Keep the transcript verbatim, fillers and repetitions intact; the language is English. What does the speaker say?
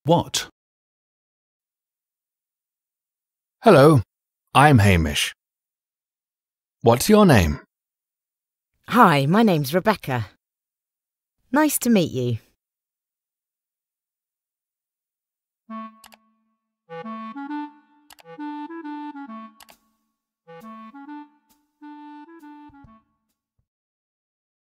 What? Hello, I'm Hamish. What's your name? Hi, my name's Rebecca. Nice to meet you.